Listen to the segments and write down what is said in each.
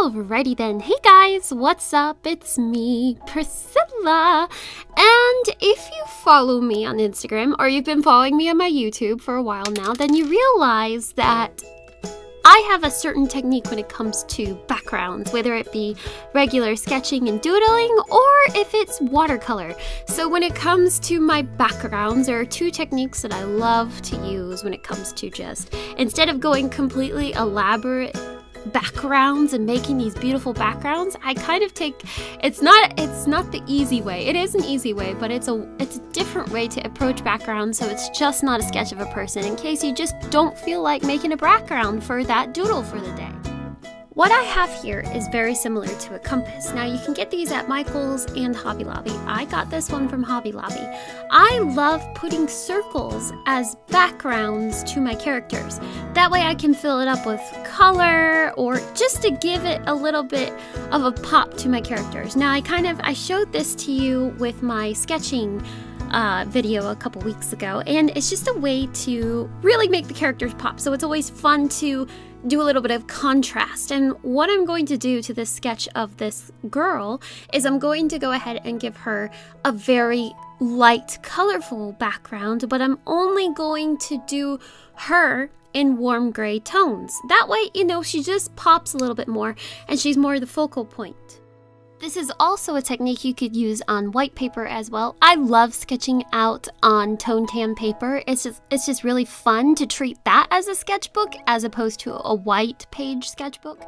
Alrighty then, hey guys, what's up? It's me, Priscilla, and if you follow me on Instagram or you've been following me on my YouTube for a while now, then you realize that I have a certain technique when it comes to backgrounds, whether it be regular sketching and doodling or if it's watercolor. So when it comes to my backgrounds, there are two techniques that I love to use when it comes to just, instead of going completely elaborate backgrounds and making these beautiful backgrounds, I kind of take, it's not the easy way. It is an easy way, but it's a different way to approach backgrounds, so it's just not a sketch of a person in case you just don't feel like making a background for that doodle for the day. What I have here is very similar to a compass. Now you can get these at Michael's and Hobby Lobby. I got this one from Hobby Lobby. I love putting circles as backgrounds to my characters. That way I can fill it up with color or just to give it a little bit of a pop to my characters. Now I showed this to you with my sketching video a couple weeks ago, and it's just a way to really make the characters pop. So it's always fun to do a little bit of contrast. And what I'm going to do to this sketch of this girl is I'm going to go ahead and give her a very light, colorful background, but I'm only going to do her in warm gray tones. That way, you know, she just pops a little bit more and she's more the focal point. This is also a technique you could use on white paper as well. I love sketching out on toned tan paper. It's just really fun to treat that as a sketchbook as opposed to a white page sketchbook.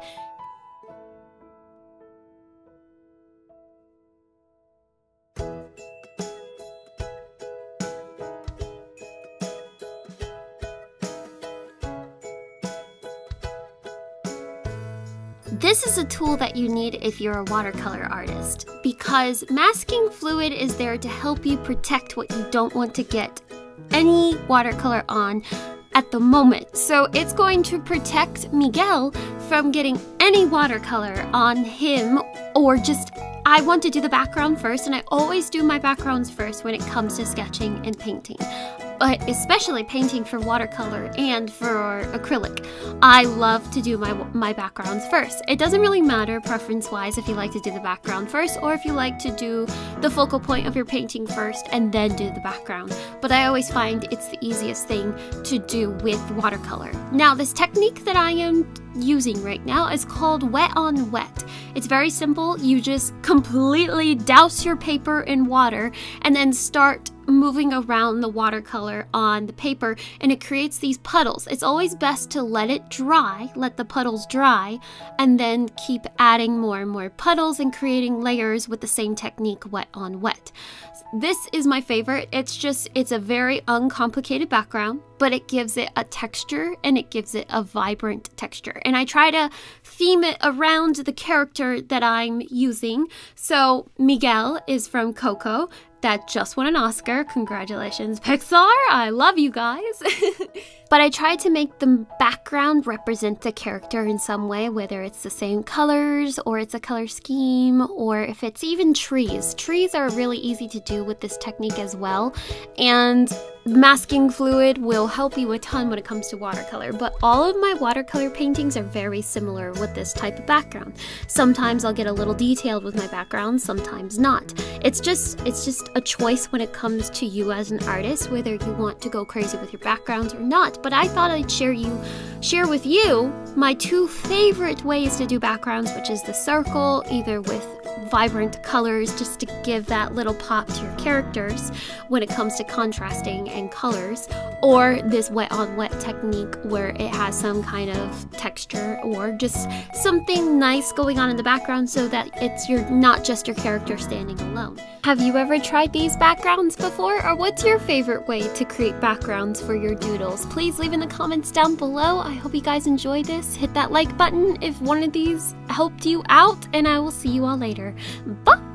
This is a tool that you need if you're a watercolor artist, because masking fluid is there to help you protect what you don't want to get any watercolor on at the moment. So it's going to protect Miguel from getting any watercolor on him, or just, I want to do the background first, and I always do my backgrounds first when it comes to sketching and painting. But especially painting for watercolor and for acrylic, I love to do my backgrounds first. It doesn't really matter preference-wise if you like to do the background first or if you like to do the focal point of your painting first and then do the background. But I always find it's the easiest thing to do with watercolor. Now, this technique that I am using right now is called wet on wet. It's very simple. You just completely douse your paper in water and then start moving around the watercolor on the paper, and it creates these puddles. It's always best to let it dry, let the puddles dry, and then keep adding more and more puddles and creating layers with the same technique, wet on wet. This is my favorite. It's a very uncomplicated background, but it gives it a texture and it gives it a vibrant texture. And I try to theme it around the character that I'm using. So Miguel is from Coco, that just won an Oscar. Congratulations, Pixar. I love you guys. But I try to make the background represent the character in some way, whether it's the same colors or it's a color scheme, or if it's even trees. Trees are really easy to do with this technique as well. And masking fluid will help you a ton when it comes to watercolor, but all of my watercolor paintings are very similar with this type of background. Sometimes I'll get a little detailed with my background, sometimes not. It's just a choice when it comes to you as an artist, whether you want to go crazy with your backgrounds or not. But I thought I'd share with you my two favorite ways to do backgrounds, which is the circle, either with vibrant colors just to give that little pop to your characters when it comes to contrasting and colors, or this wet on wet technique where it has some kind of texture or just something nice going on in the background so that it's not just your character standing alone. Have you ever tried these backgrounds before, or what's your favorite way to create backgrounds for your doodles? Please leave in the comments down below. I hope you guys enjoy this. Hit that like button if one of these helped you out, and I will see you all later. Bye!